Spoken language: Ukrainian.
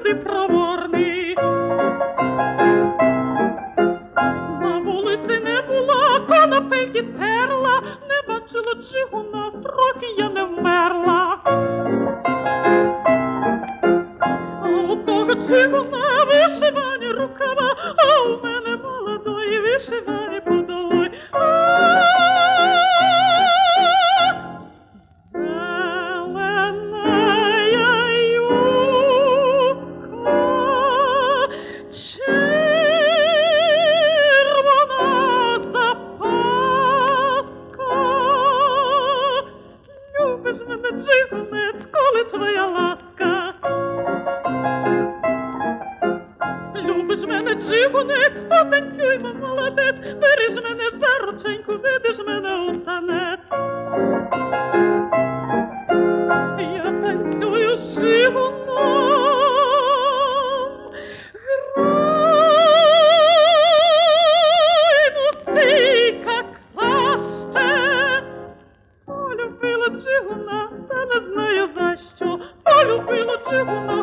молодий проворний. На вулиці не була, конопельки терла, не бачила джигуна, трохи я не вмерла. А у того джигуна вишивані рукава, а у мене молодої вишивані подолой. Джигунець, коли твоя ласка. Любиш мене, джигунець, потанцюймо, молодець, бери ж мене за рученьку, веди ж мене у танець. Я танцюю з джигуном, грай, музика краще. Полюбила джигуна, та не знаю за що. Полюбила джигуна,